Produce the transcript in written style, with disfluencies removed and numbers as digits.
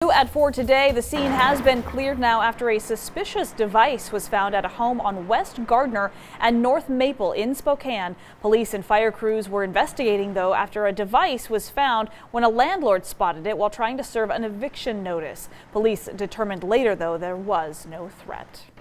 New at 4 today, the scene has been cleared now after a suspicious device was found at a home on West Gardner and North Maple in Spokane. Police and fire crews were investigating, though, after a device was found when a landlord spotted it while trying to serve an eviction notice. Police determined later, though, there was no threat.